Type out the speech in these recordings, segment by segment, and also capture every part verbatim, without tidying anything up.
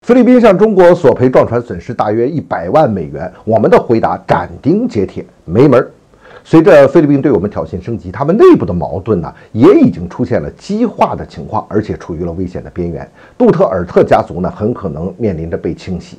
菲律宾向中国索赔撞船损失大约一百万美元，我们的回答斩钉截铁，没门儿。随着菲律宾对我们挑衅升级，他们内部的矛盾呢，也已经出现了激化的情况，而且处于了危险的边缘。杜特尔特家族呢，很可能面临着被清洗。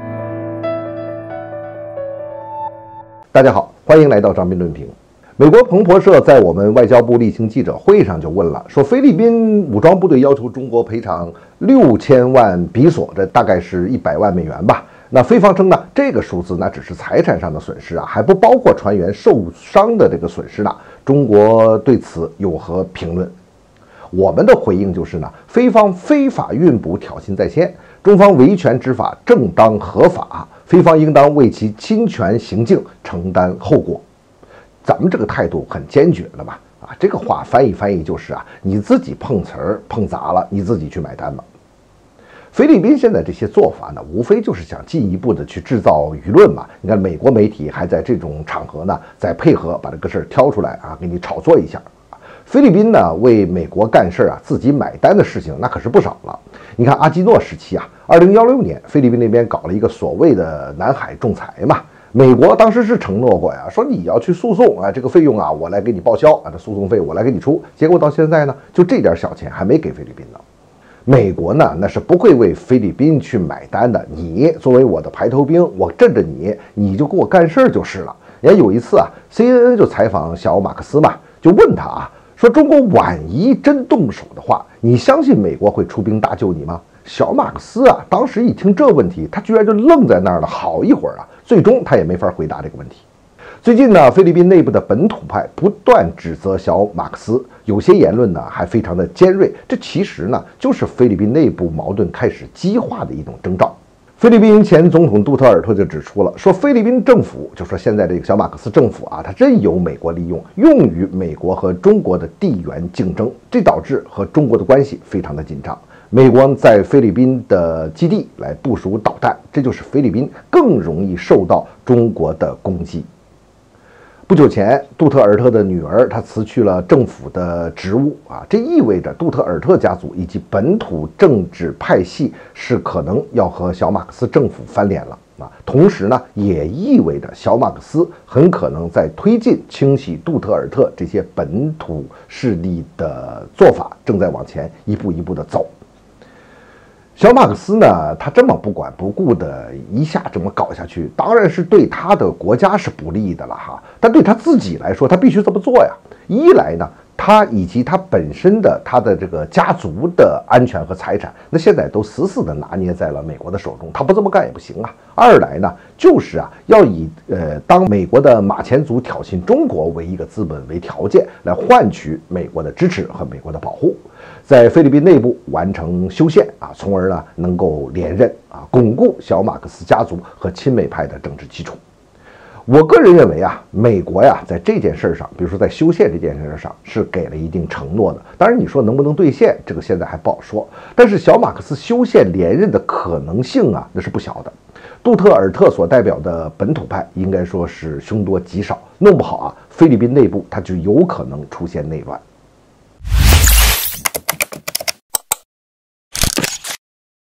大家好，欢迎来到张斌论评。美国彭博社在我们外交部例行记者会上就问了，说菲律宾武装部队要求中国赔偿六千万比索，这大概是一百万美元吧。那菲方称呢，这个数字那只是财产上的损失啊，还不包括船员受伤的这个损失呢。中国对此有何评论？我们的回应就是呢，菲方非法运捕挑衅在先，中方维权执法正当合法，菲方应当为其侵权行径承担后果。咱们这个态度很坚决了吧？啊，这个话翻译翻译就是啊，你自己碰瓷儿碰砸了，你自己去买单吧。菲律宾现在这些做法呢，无非就是想进一步的去制造舆论嘛。你看美国媒体还在这种场合呢，在配合把这个事儿挑出来啊，给你炒作一下。菲律宾呢，为美国干事啊，自己买单的事情那可是不少了。你看阿基诺时期啊，二零一六年菲律宾那边搞了一个所谓的南海仲裁嘛。美国当时是承诺过呀，说你要去诉讼啊，这个费用啊我来给你报销啊，这诉讼费我来给你出。结果到现在呢，就这点小钱还没给菲律宾呢。美国呢，那是不会为菲律宾去买单的。你作为我的排头兵，我镇着你，你就给我干事就是了。人家有一次啊 ，C N N 就采访小马克思嘛，就问他啊，说中国万一真动手的话，你相信美国会出兵搭救你吗？小马克思啊，当时一听这问题，他居然就愣在那儿了好一会儿啊，最终他也没法回答这个问题。最近呢，菲律宾内部的本土派不断指责小马克思，有些言论呢还非常的尖锐，这其实呢就是菲律宾内部矛盾开始激化的一种征兆。菲律宾前总统杜特尔特就指出了，说菲律宾政府，就说现在这个小马克思政府啊，它任由美国利用，用于美国和中国的地缘竞争，这导致和中国的关系非常的紧张。美国在菲律宾的基地来部署导弹，这就是菲律宾更容易受到中国的攻击。不久前，杜特尔特的女儿她辞去了政府的职务啊，这意味着杜特尔特家族以及本土政治派系是可能要和小马克思政府翻脸了啊。同时呢，也意味着小马克思很可能在推进清洗杜特尔特这些本土势力的做法正在往前一步一步的走。小马克思呢，他这么不管不顾的一下这么搞下去，当然是对他的国家是不利的了哈。但对他自己来说，他必须这么做呀。一来呢，他以及他本身的他的这个家族的安全和财产，那现在都死死的拿捏在了美国的手中，他不这么干也不行啊。二来呢，就是啊，要以呃当美国的马前卒挑衅中国为一个资本为条件，来换取美国的支持和美国的保护。在菲律宾内部完成修宪啊，从而呢能够连任啊，巩固小马克思家族和亲美派的政治基础。我个人认为啊，美国呀在这件事上，比如说在修宪这件事上，是给了一定承诺的。当然，你说能不能兑现，这个现在还不好说。但是小马克思修宪连任的可能性啊，那是不小的。杜特尔特所代表的本土派应该说是凶多吉少，弄不好啊，菲律宾内部它就有可能出现内乱。